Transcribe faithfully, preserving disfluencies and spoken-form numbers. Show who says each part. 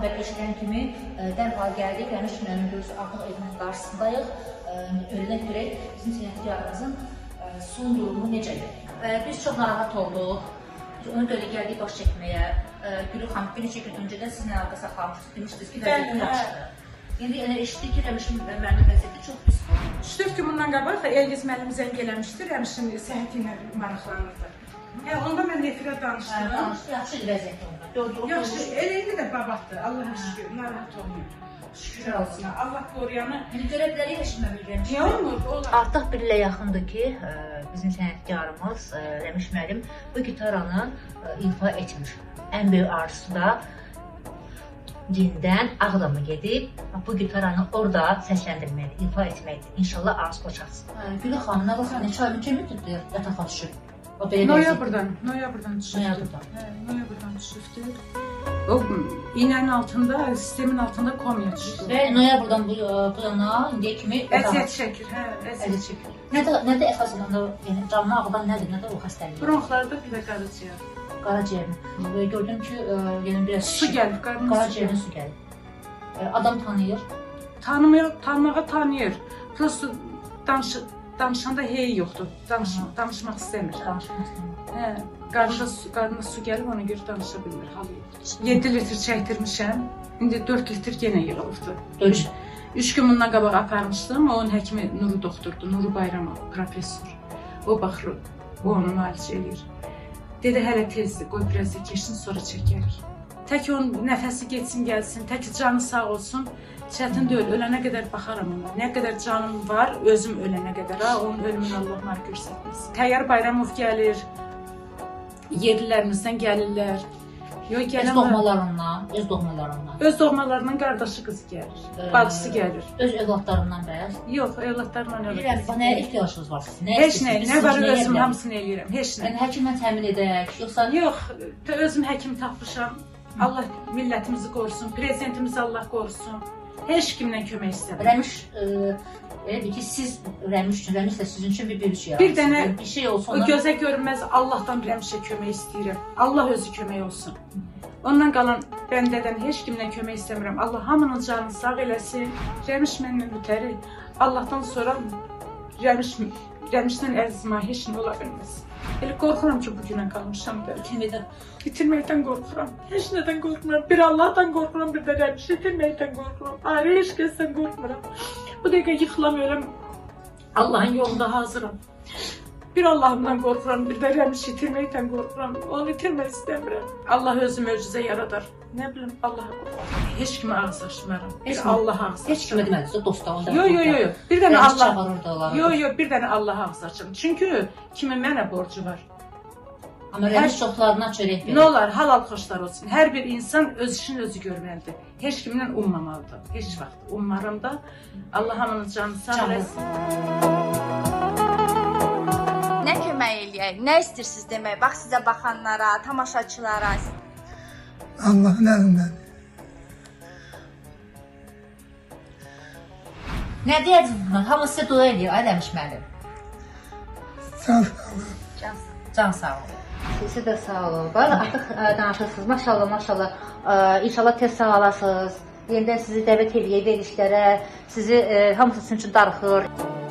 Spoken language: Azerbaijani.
Speaker 1: xəbər eşidən kimi dərhal gəldik. Rəmiş müəllim görürsə, artıq evinin qarşısındayıq. Öyrənək görək, bizim sənətkarımızın son durumu necədir? Biz çox narahat olduq. Ona görə gəldik baş çəkməyə. Gülü xanım, bir neçə gün öncədən sizin əlaqə saxlamışdınız, demişdiniz ki, vəziyyəti yaxşıdır. İndi eşitdik ki, Rəmiş müəllimin vəziyyəti çox pis.
Speaker 2: üç dörd gün bundan qabaq Elgiz müəllim zəng eləmişdir, Rəmişin səhhəti ilə maraqlanırdı. Hə, onda mən efirə danışdım.
Speaker 1: Danışdı, yaxşı idi vəziyyəti onda.
Speaker 2: Yaxşı, elə indi də babatdır, Allah'a şükür, narahat olmuyor. Şükür olsun, Allah qoruyanı.
Speaker 1: İndi görə bilərik eşitmə bilirəm.
Speaker 2: Niyə olmur?
Speaker 1: Artıq bir ilə yaxındır ki, bizim sənətkarımız Rəmiş müəllim bu gitaranı ifa etmir. Ən böyük arzusu da dindən Ağdama gedib, bu gitaranı orada səsləndirməkdir, ifa etməkdir. İnşallah arzusu çatsın. Gülü xanım, nə vaxt neçə ay öncə müddətdir yatağa düşüb?
Speaker 2: Noyabrdan, noyabrdan düşübdür. Noyabrdan düşübdür. O iğnenin altında, sistemin altında komaya düşdü.
Speaker 1: Və noyabrdan bu yana indiyə kimi
Speaker 2: əziyyət çəkir, hə, əziyyət çəkir.
Speaker 1: Nədə əsas olanda, yəni canlı ağdan nədir, nədir o xəstəlik?
Speaker 2: Bronxlarda bir də qaraciyər.
Speaker 1: Qaraciyərin. Gördüm ki, yəni biraz
Speaker 2: su gəlib,
Speaker 1: qaraciyərin su gəlib. Adam tanıyır?
Speaker 2: Tanımıyor, tanımağa tanıyır. Prosto danışanda hey yoxdur, danışmaq istəmir.
Speaker 1: Danışmaq istəmir.
Speaker 2: Hə, qarnına su gəlib, ona görə danışa bilmir, halı yoxdur. yeddi litr çəkdirmişəm, indi dörd litr yenə yığılıbdır. üç gün bundan qabaq aparmışdım, onun həkimi Nuru doktordur, Nuru Bayramov, professor. O baxır, o onu müalicə edir. Dedi, hələ tezdir, qoy biraz da keçsin, sonra çəkərik. Tək onun nəfəsi geçsin, gəlsin, tək canı sağ olsun, çətin deyil, ölənə qədər baxaram ona. Nə qədər canım var, özüm ölənə qədər, ha, onun ölümünü Allah mənə göstərməsin. Təyyar Bayramov gəlir, yerlilərimizdən gəlirlər.
Speaker 1: Öz doğmalarından, öz doğmalarından.
Speaker 2: Öz doğmalarından qardaşı qızı gəlir, bacısı gəlir.
Speaker 1: Öz evlatlarından bəs?
Speaker 2: Yox, evlatlarından öyle.
Speaker 1: Bilirəm, nəyə ehtiyacınız var sizin?
Speaker 2: Heç nə, nə var özüm hamısını eləyirəm, heç nə.
Speaker 1: Yəni, həkimlə təmin edək, yoxsa?
Speaker 2: Yox, özüm həkim tapmışam. Allah millətimizi qorusun, prezidentimizi Allah qorusun. Heç kimdən kömək istəmirəm.
Speaker 1: Rəmiş, elədir ki, siz Rəmiş üçün, Rəmiş də sizin üçün bir bölüş yararsınız.
Speaker 2: Bir dənə,
Speaker 1: bir şey olsun.
Speaker 2: O gözə görünməz Allahdan Rəmişə kömək istəyirəm. Allah özü kömək olsun. Ondan qalan bəndədən heç kimdən kömək istəmirəm. Allah hamının canını sağ eləsin. Rəmiş məndən ötəri. Allahdan sonra Rəmiş, Rəmişdən əzizmə heç nə ola bilməz. Elə qorxuram ki, bugünə qalmışam da.
Speaker 1: Bitirməkdən?
Speaker 2: Bitirməkdən qorxuram. Heç nədən qorxmuram. Bir Allahdan qorxuram, bir də Rəmişi itirməkdən qorxuram. Ayrı heç kəsdən qorxmuram. Bu dəqiqə yıxılam, öləm. Allahın yolunda hazıram. Bir Allahımdan qorxuram, bir də Rəmişi itirməkdən qorxuram. Onu itirmək istəmirəm. Allah özü möcüzə yaradar. Nə bilim, Allah'a qorxuram. Heç kimə ağız açmaram. Bir Allah ağız açmaram.
Speaker 1: Heç kimə demədiniz, dostlarında.
Speaker 2: Yox, yox, yox. Bir dənə Allah.
Speaker 1: Yox,
Speaker 2: yox, bir dənə Allah ağız açım. Çünki kimin mənə borcu var.
Speaker 1: Amma Rəmiş çoxlarına çörək verir.
Speaker 2: Nə olar, halal xoşlar olsun. Hər bir insan öz işini özü görməlidir. Heç kimdən ummamalıdır. Heç vaxt ummaram da. Allah hamının canını sağ eləsin.
Speaker 3: Nə kömək eləyək, nə istəyirsiniz demək, bax sizə baxanlara, tamaşaçılara.
Speaker 4: Allahın əlindən.
Speaker 1: Nə deyəcək bunlar? Hamı sizə dua edir, ay Rəmiş müəllim.
Speaker 4: Can sağ olun.
Speaker 1: Can sağ olun. Sizi də sağ olun. Artıq danışırsınız, maşallah, maşallah. İnşallah tez sağalasınız. Yenidən sizi dəvət edək verilişlərə. Sizi hamısı sizin üçün darıxır.